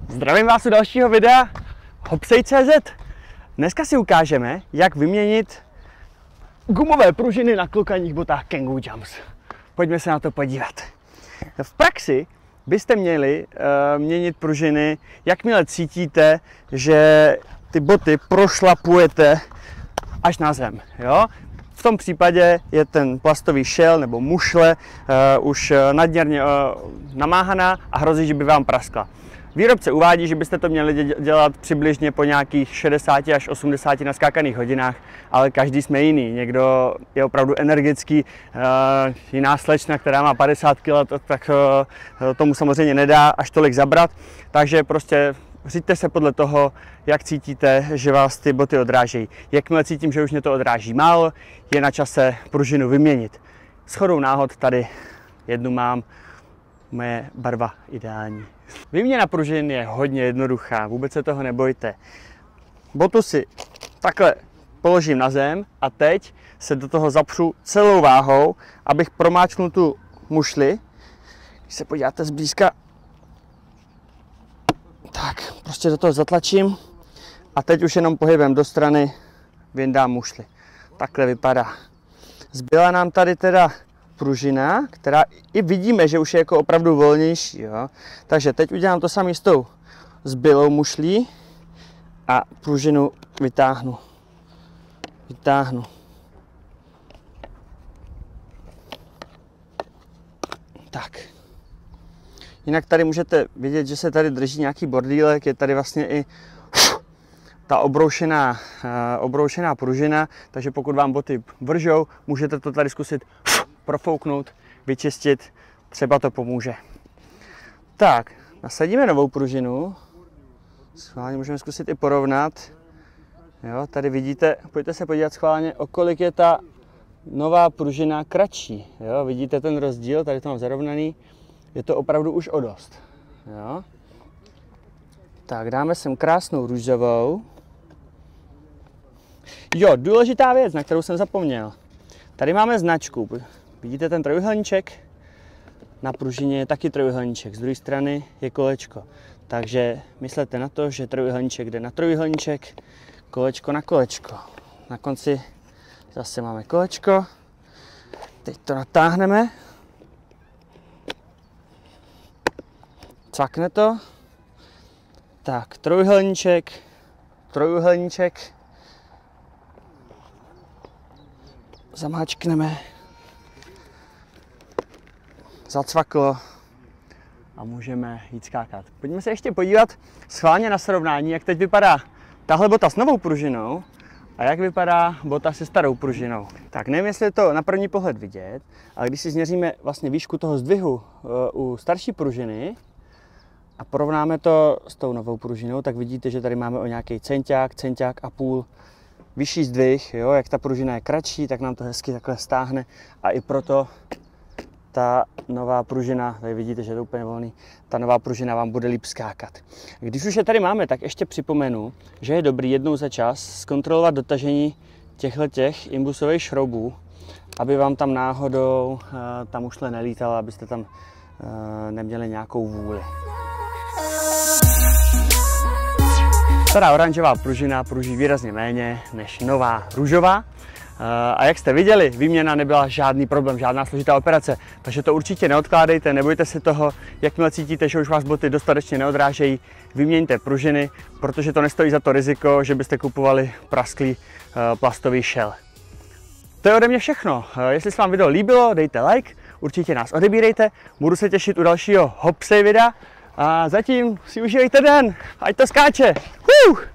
Zdravím vás u dalšího videa Hopsej.cz. Dneska si ukážeme, jak vyměnit gumové pružiny na klokaních botách Kangoo Jumps. Pojďme se na to podívat. V praxi byste měli měnit pružiny, jakmile cítíte, že ty boty prošlapujete až na zem. Jo? V tom případě je ten plastový šel nebo mušle už nadměrně namáhaná a hrozí, že by vám praskla. Výrobce uvádí, že byste to měli dělat přibližně po nějakých 60 až 80 naskákaných hodinách, ale každý jsme jiný. Někdo je opravdu energický, jiná slečna, která má 50 kg, tak tomu samozřejmě nedá až tolik zabrat. Takže prostě řiďte se podle toho, jak cítíte, že vás ty boty odrážejí. Jakmile cítím, že už mě to odráží málo, je na čase pružinu vyměnit. Shodou náhod tady jednu mám, moje barva ideální. Výměna pružin je hodně jednoduchá, vůbec se toho nebojte. Botu si takhle položím na zem a teď se do toho zapřu celou váhou, abych promáčknul tu mušli. Když se podíváte zblízka, tak prostě do toho zatlačím a teď už jenom pohybem do strany vyndám mušli. Takhle vypadá. Zbyla nám tady teda pružina, která i vidíme, že už je jako opravdu volnější. Jo? Takže teď udělám to samé s tou zbylou mušlí a pružinu vytáhnu. Tak. Jinak tady můžete vidět, že se tady drží nějaký bordýlek, je tady vlastně i ta obroušená pružina, takže pokud vám boty vržou, můžete to tady zkusit profouknout, vyčistit, třeba to pomůže. Tak, nasadíme novou pružinu, schválně můžeme zkusit i porovnat. Jo, tady vidíte, pojďte se podívat schválně, o kolik je ta nová pružina kratší. Jo, vidíte ten rozdíl, tady to mám zarovnaný, je to opravdu už o dost. Jo. Tak, dáme sem krásnou růžovou. Jo, důležitá věc, na kterou jsem zapomněl. Tady máme značku. Vidíte ten trojuhelníček? Na pružině je taky trojuhelníček, z druhé strany je kolečko. Takže myslete na to, že trojuhelníček jde na trojuhelníček, kolečko na kolečko. Na konci zase máme kolečko. Teď to natáhneme. Cvakne to. Tak, trojuhelníček, trojuhelníček. Zamáčkneme. Zacvaklo a můžeme jít skákat. Pojďme se ještě podívat schválně na srovnání, jak teď vypadá tahle bota s novou pružinou a jak vypadá bota se starou pružinou. Tak nevím, jestli je to na první pohled vidět, ale když si změříme vlastně výšku toho zdvihu u starší pružiny a porovnáme to s tou novou pružinou, tak vidíte, že tady máme o nějaký centiák a půl vyšší zdvih. Jo? Jak ta pružina je kratší, tak nám to hezky takhle stáhne a i proto ta nová pružina, tady vidíte, že je to úplně volný, ta nová pružina vám bude líp skákat. Když už je tady máme, tak ještě připomenu, že je dobrý jednou za čas zkontrolovat dotažení těchto imbusových šroubů, aby vám tam náhodou ta mušle nelítala, abyste tam neměli nějakou vůli. Stará oranžová pružina pruží výrazně méně než nová růžová. A jak jste viděli, výměna nebyla žádný problém, žádná složitá operace, takže to určitě neodkládejte, nebojte se toho, jakmile cítíte, že už vás boty dostatečně neodrážejí, vyměňte pružiny, protože to nestojí za to riziko, že byste kupovali prasklý plastový šel. To je ode mě všechno. Jestli se vám video líbilo, dejte like, určitě nás odebírejte, budu se těšit u dalšího Hopsej videa a zatím si užívejte den, ať to skáče!